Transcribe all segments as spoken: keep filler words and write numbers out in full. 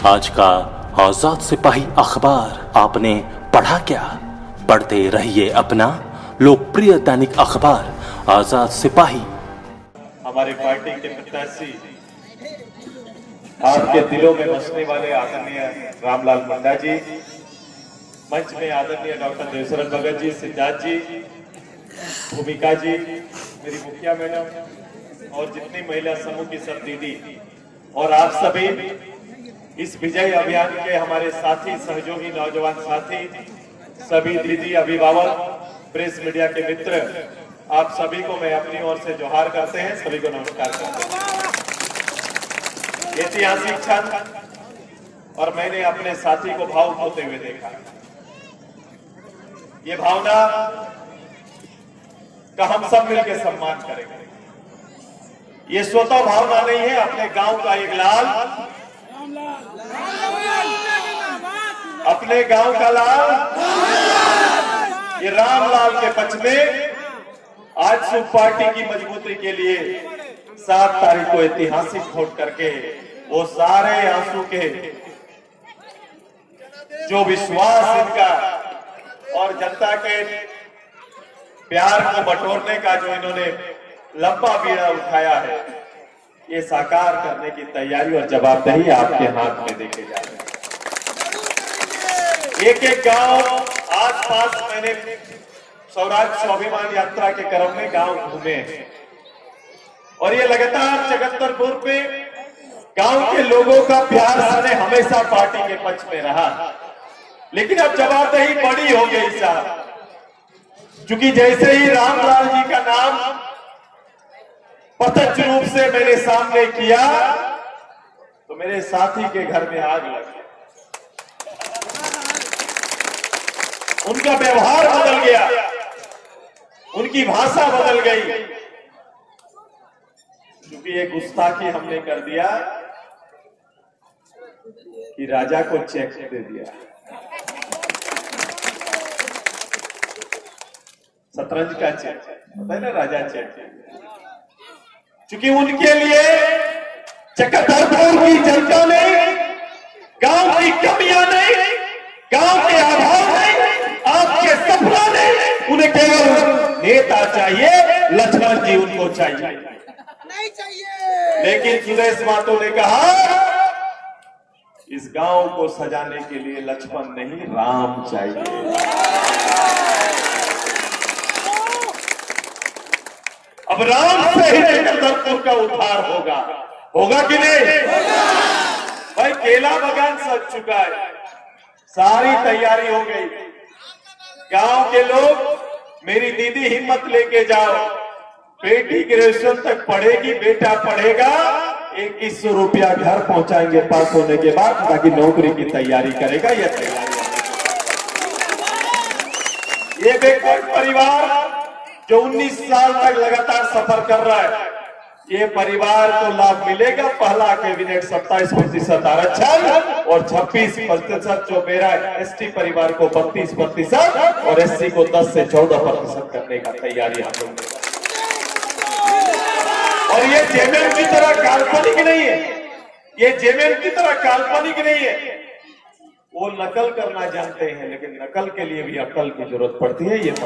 आज का आजाद सिपाही अखबार आपने पढ़ा क्या? पढ़ते रहिए अपना लोकप्रिय दैनिक अखबार आजाद सिपाही। हमारी पार्टी के प्रत्याशी, आपके दिलों में बसने वाले आदरणीय रामलाल मंडा जी, मंच में आदरणीय डॉक्टर देवशरण भगत जी, सिद्धार्थ जी, भूमिका जी, मेरी मुखिया मैडम और जितनी महिला समूह की सब दीदी और आप सभी इस विजय अभियान के हमारे साथी, सहयोगी, नौजवान साथी, सभी दीदी, अभिभावक, प्रेस मीडिया के मित्र, आप सभी को मैं अपनी ओर से जोहार करते हैं, सभी को नमस्कार करते हैं। ऐतिहासिक क्षण और मैंने अपने साथी को भावुक होते हुए देखा। ये भावना का हम सब मिलकर सम्मान करेंगे। ये स्वतः भावना नहीं है, अपने गांव का एक लाल, अपने गांव का लाल, ये रामलाल के पक्ष में आज सुख पार्टी की मजबूती के लिए सात तारीख को ऐतिहासिक वोट करके वो सारे आंसू के जो विश्वास इनका और जनता के प्यार को बटोरने का जो इन्होंने लंबा बीड़ा उठाया है, ये साकार करने की तैयारी और जवाबदेही आपके हाथ में देखे जा रहे हैं। एक एक गांव आस पास मैंने सौराष्ट्र स्वाभिमान यात्रा के क्रम में गांव घूमे हैं और ये लगातार जगतपुर पे गांव के लोगों का प्यार हमने हमेशा पार्टी के पक्ष में रहा, लेकिन अब जवाबदेही बड़ी हो गई साहब, क्योंकि जैसे ही रामलाल जी का नाम प्रत्यक्ष रूप से मैंने सामने किया तो मेरे साथी के घर में आग लगी। उनका व्यवहार बदल गया, उनकी भाषा बदल गई, क्योंकि एक गुस्ताखी हमने कर दिया कि राजा को चेक दे दिया। शतरंज का चेक पता है ना, राजा चेक, क्योंकि उनके लिए चक्रधरपुर की जनता ने गांव की कमियां नहीं, गांव के अभाव नहीं, आपके सपना नहीं, उन्हें केवल नेता चाहिए, लक्ष्मण जी उनको चाहिए नहीं चाहिए। लेकिन सुदेश मातो ने कहा इस गांव को सजाने के लिए लक्ष्मण नहीं, राम चाहिए। अब राम से ही चक्रधरपुर का उद्धार होगा, होगा कि नहीं? भाई केला बगान सज चुका है, सारी तैयारी हो गई। गांव के लोग, मेरी दीदी हिम्मत लेके जाओ, बेटी ग्रेजुएशन तक पढ़ेगी, बेटा पढ़ेगा, इक्कीस सौ रुपया घर पहुंचाएंगे पास होने के बाद, ताकि नौकरी की तैयारी करेगा। यह तैयारी, ये देखो परिवार जो उन्नीस साल तक लगातार सफर कर रहा है, ये परिवार को लाभ मिलेगा। पहला कैबिनेट सत्ताईस प्रतिशत आरक्षण और छब्बीस प्रतिशत जो मेरा एसटी परिवार को बत्तीस प्रतिशत और एससी को दस से चौदह प्रतिशत करने का तैयारी हम लोग। और ये जेएमएम की तरह काल्पनिक नहीं है, ये जेएमएम की तरह काल्पनिक नहीं है। वो नकल करना जानते हैं, लेकिन नकल के लिए भी अकल की जरूरत पड़ती है। ये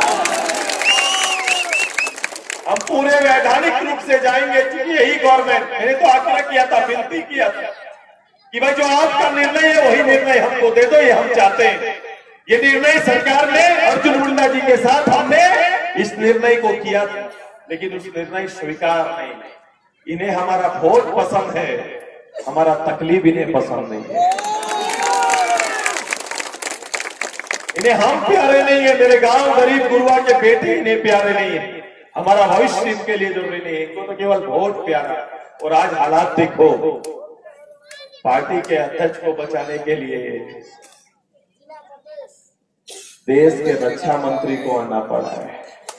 हम पूरे वैधानिक रूप से जाएंगे, क्योंकि यही गवर्नमेंट, मैंने तो आग्रह किया था, विनती किया था कि भाई जो आपका निर्णय है वही निर्णय हमको दे दो, ये हम चाहते हैं। ये निर्णय सरकार ने अर्जुन मुंडा जी के साथ हमने इस निर्णय को किया था, लेकिन उस निर्णय स्वीकार नहीं। इन्हें हमारा वोट पसंद है, हमारा तकलीफ इन्हें पसंद नहीं है। इन्हें हम प्यारे नहीं है, मेरे गांव गरीब गुरुआ के बेटे इन्हें प्यारे नहीं है, हमारा भविष्य इनके लिए जरूरी नहीं है, इनको तो केवल वोट प्यारा। और आज हालात देखो, पार्टी के अध्यक्ष को बचाने के लिए देश के रक्षा मंत्री को आना पड़ा है,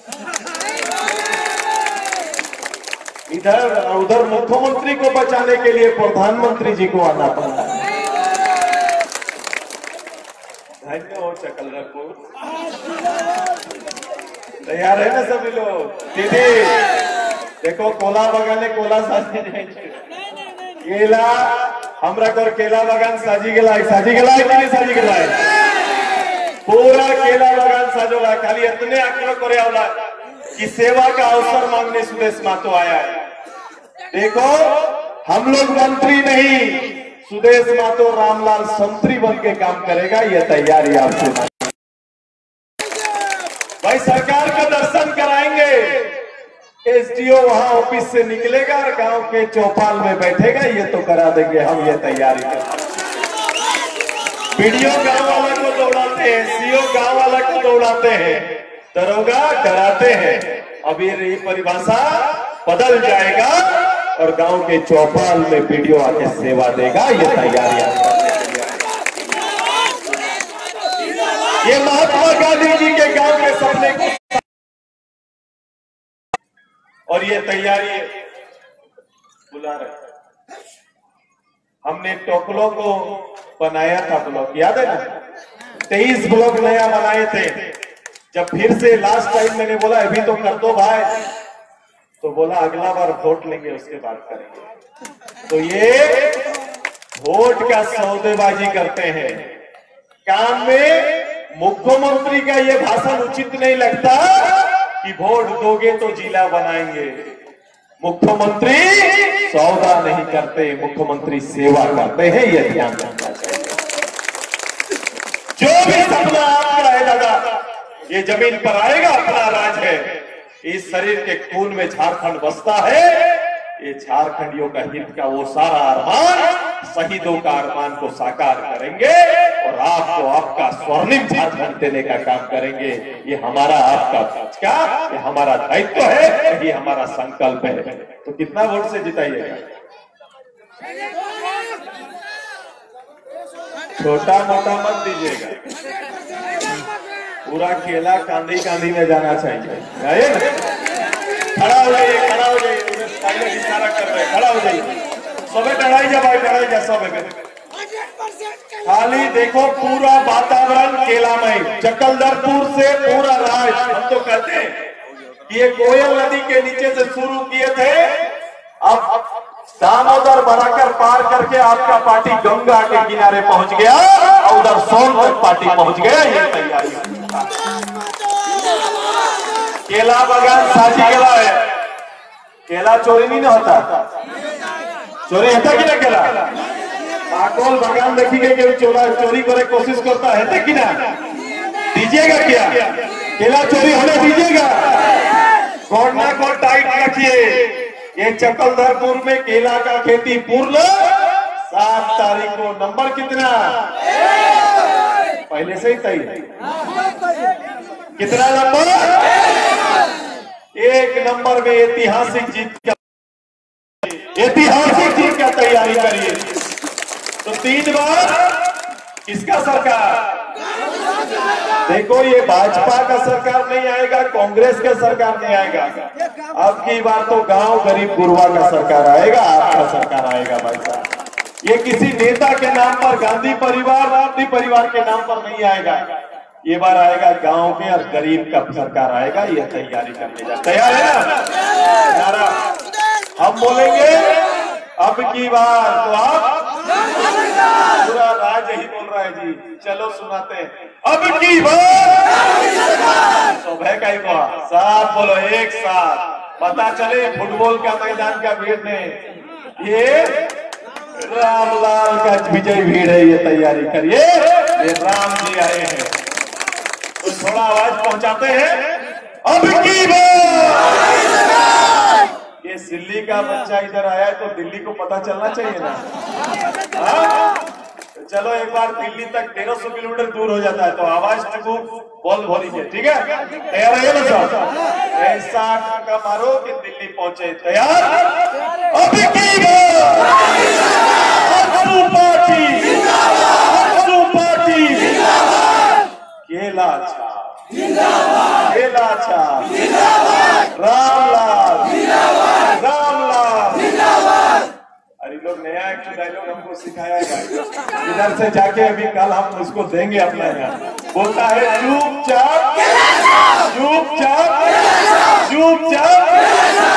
इधर उधर मुख्यमंत्री को बचाने के लिए प्रधानमंत्री जी को आना पड़ा है। धन्य हो चक्रधरपुर, तैयार है ना सभी लोग? दीदी देखो, कोला बगाने कोला साथी नहीं, केला हमरा को केला बागान साजी गला साजी गला है कि नहीं साजी गला है? पूरा केला बागान साजोला, खाली इतने आंकड़ों करे आवला कि सेवा का अवसर मांगने सुदेश महतो आया है। देखो हम लोग मंत्री नहीं, सुदेश महतो रामलाल संतरी बन के काम करेगा, ये तैयारी आपसे। भाई सरकार का दर्शन कराएंगे, एसडीओ वहां ऑफिस से निकलेगा और गांव के चौपाल में बैठेगा, ये तो करा देंगे हम, ये तैयारी कर। वीडियो गांव वाला को दौड़ाते हैं, सीओ गांव वाला को दौड़ाते हैं, दरोगा डराते हैं। अब ये परिभाषा बदल जाएगा और गांव के चौपाल में वीडियो आके सेवा देगा, ये तैयारी। ये महात्मा गांधी जी के गांव के सपने को, और ये तैयारी बुला रहे। हमने टोकलो को बनाया था ब्लॉक, याद है ना? तेईस ब्लॉक नया बनाए थे। जब फिर से लास्ट टाइम मैंने बोला अभी तो कर दो भाई, तो बोला अगला बार वोट लेंगे उसके बाद करेंगे। तो ये वोट का सौदेबाजी करते हैं। काम में मुख्यमंत्री का ये भाषण उचित नहीं लगता कि वोट दोगे तो जिला बनाएंगे। मुख्यमंत्री सौदा नहीं करते, मुख्यमंत्री सेवा करते हैं, ये ध्यान रखना चाहिए। जो भी सपना आपका है दादा, ये जमीन पर आएगा, अपना राज है। इस शरीर के खून में झारखंड बसता है। ये झारखंडियों का हित का वो सारा अरमान, शहीदों का अरमान को साकार करेंगे और आपको आपका स्वर्णिम झारखंड देने का काम करेंगे। ये हमारा आपका का, ये हमारा दायित्व है, ये हमारा संकल्प है। तो कितना वोट से जिताइएगा? छोटा मोटा मत दीजिएगा, पूरा केला कांदी कांदी में जाना चाहिए। खड़ा हो जाइए, खड़ा हो जाइए, इशारा कर रहे हैं, खड़ा हो जाइए। सबे डराई जा भाई, डराई जा सब। खाली देखो पूरा वातावरण केलामय, चकलदरपुर से पूरा राज। हम तो कहते हैं कि ये कोयल नदी के नीचे से शुरू किए थे, अब दामोदर बराकर पार करके आपका पार्टी गंगा के किनारे पहुंच गया और उधर सोनभद्र पार्टी पहुंच गया। ये तैयारी केला बागान साजी केला है। केला चोरी नहीं ना होता, चोरी होता कि ना? केला आकोल बागान देखिए कि चोरा चोरी करे कोशिश करता है कि ना? दीजिएगा क्या? केला चोरी होने दीजिएगा? कोड ना कोड टाइट रखिए। ये चकलदरपुर में केला का खेती पूर्ण सात तारीख को। नंबर कितना? पहले से ही तय है। कितना नंबर? एक नंबर में ऐतिहासिक जीत का, ऐतिहासिक जीत का तैयारी करिए। तो तीन बार किसका सरकार? देखो ये भाजपा का सरकार नहीं आएगा, कांग्रेस का सरकार नहीं आएगा। अब की बार तो गांव गरीब गुरबा का सरकार आएगा, आपका सरकार आएगा भाई साहब। ये किसी नेता के नाम पर, गांधी परिवार, गांधी परिवार के नाम पर नहीं आएगा। ये बार आएगा गांव के और गरीब का सरकार आएगा। ये तैयारी करने जा तैयार है ना? हम बोलेंगे अब की बार तो आप, पूरा राज यही बोल रहा है जी। चलो सुनाते हैं। अब की बार सुबह का ही साथ बोलो, एक साथ। पता चले फुटबॉल का मैदान का भीड़ नहीं, ये रामलाल का विजय भीड़ है। ये तैयारी करिए, ये राम जी आए हैं। तो थोड़ा आवाज पहुंचाते हैं। अब की बार ये दिल्ली का बच्चा इधर आया है तो दिल्ली को पता चलना चाहिए ना? हाँ? तो चलो एक बार दिल्ली तक तेरह सौ किलोमीटर दूर हो जाता है तो आवाज को बोल बोलिए, ठीक है? तैयार है ना साहब? ऐसा का मारो कि दिल्ली पहुंचे। तैयार? अब की बार पार्टी, पार्टी केला छाप, केला छाप, रामलाल, रामलाल। अरे लोग नया एक डायलॉग हमको सिखाया है, इधर से जाके अभी कल हम उसको देंगे अपना यहाँ। बोलता है चुपचाप, चुपचाप, चुपचाप